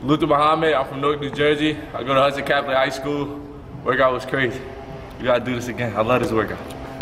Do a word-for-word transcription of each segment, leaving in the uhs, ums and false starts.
Luther Muhammad, I'm from Newark, New Jersey. I go to Hudson Catholic High School. Workout was crazy. We gotta do this again. I love this workout.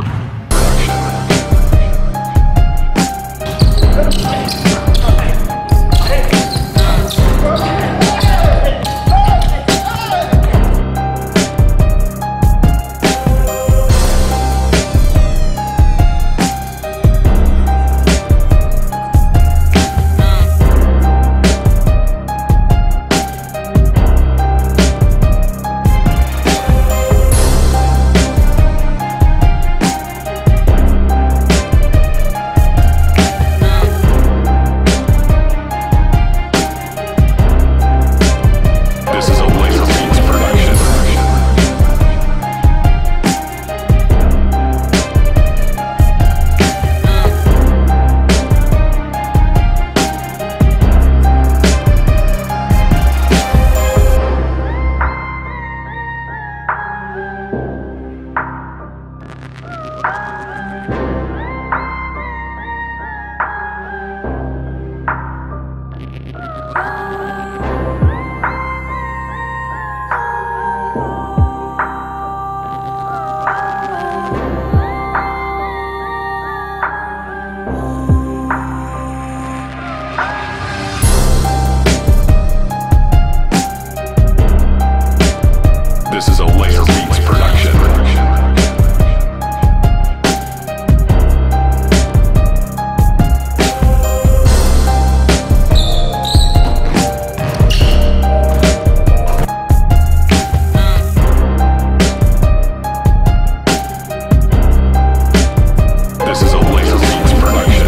This is a Layer Beats production. This is a Layer Beats production.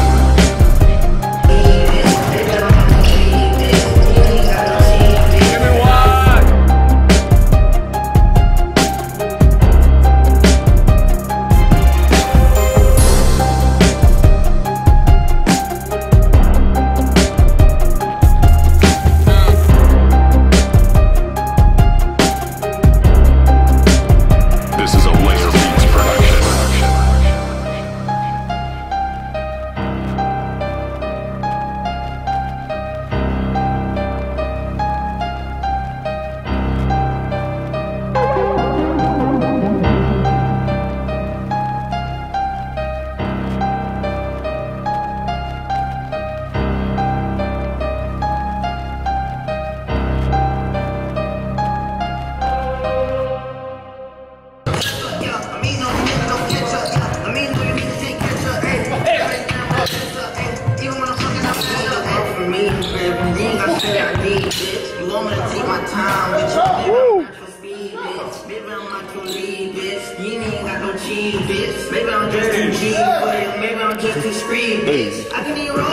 You want me to take my time with you? Woo! Speed, bitch. Maybe I'm not too lead, bitch. You ain't got no cheese, bitch. Maybe I'm just too cheap for you. Maybe I'm just too screed, bitch. I can be wrong.